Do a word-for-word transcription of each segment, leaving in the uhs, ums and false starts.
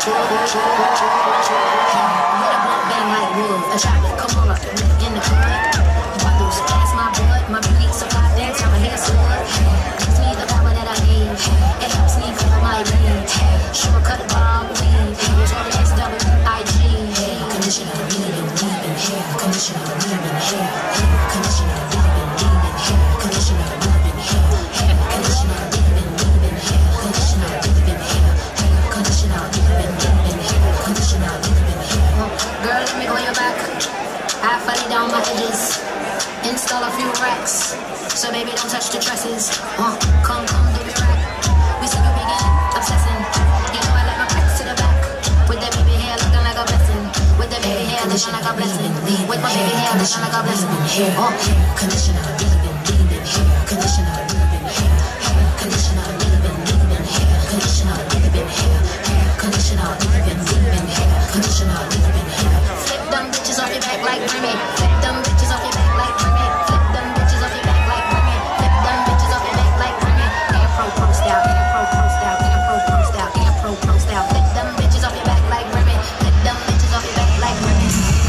bang like wood. A shot, come on up in the club. Bottles, pass my blood. My beauty supply dance, I'm a hair sword. Gives me the power that I need. It helps me feel my lead. Shortcut bomb weed. Notorious double I G. Conditioner, leave-in, leave-in hair. Conditioner, leave-in hair. Conditioner, leave-in, leave-in hair. Conditioner, leave-in hair. Conditioner, leave-in, leave-in hair. Conditioner, leave-in hair. Conditioner, leave-in, leave-in hair. Conditioner, leave-in hair. Girl, let me go your back. I fight down my edges. Install a few racks. So baby, don't touch the tresses. Uh, come, come, do your rack. We see you begin obsessing. You know I let my backs to the back. With that baby hair looking like a blessing. With that baby hair looking like a blessing. With my baby hair looking like a blessing. Hair, uh, conditioner, leave-in, leave-in hair. Conditioner, leave-in hair. Conditioner, leave-in, leave-in hair. Conditioner, leave-in hair. Conditioner, leave-in, leave-in hair. Conditioner, leave-in hair. Flip them bitches off your back like Remy. Flip them bitches off your back like Remy. Flip them bitches off your back like Remy. Flip them bitches off your back like Remy. Air pro pro style, air pro pro style, air pro pro style, air pro pro style. Flip them bitches off your back like Remy. Flip them bitches off your back like Remy.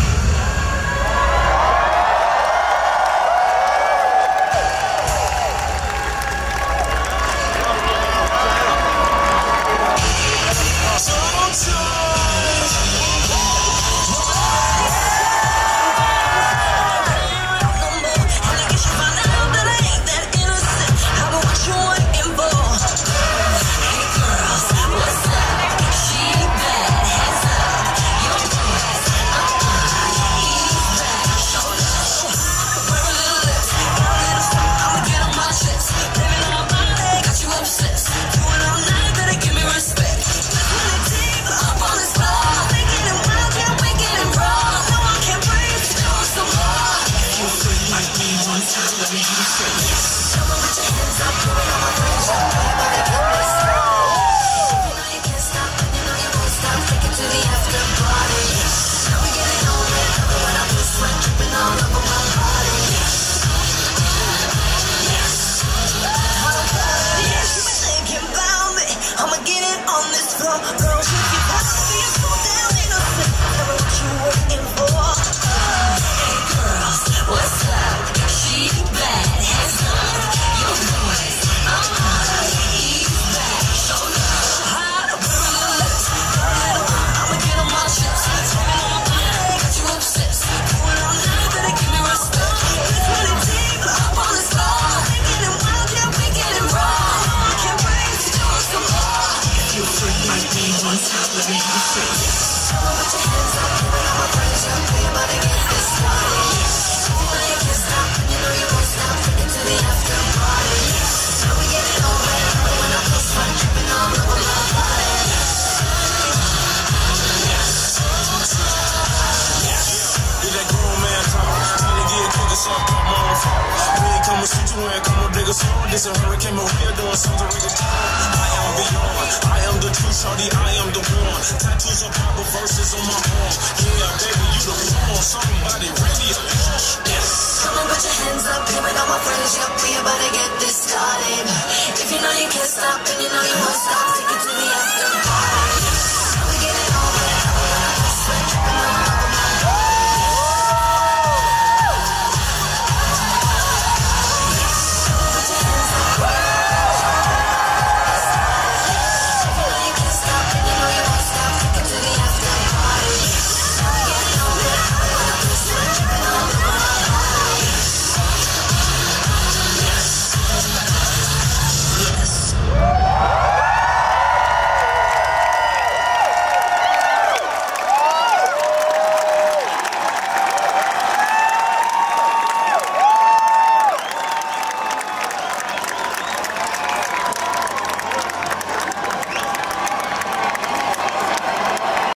This a hurricane, but we are doing something we can call. I am beyond. I am the true shorty. I am the one. Tattoos of proper verses on my arm. Yeah, baby, you the one. Somebody ready. Yes. Come on, put your hands up. Here with all my friends. Yup, we about to get this started. If you know you can't stop, and you know you won't stop, take it to the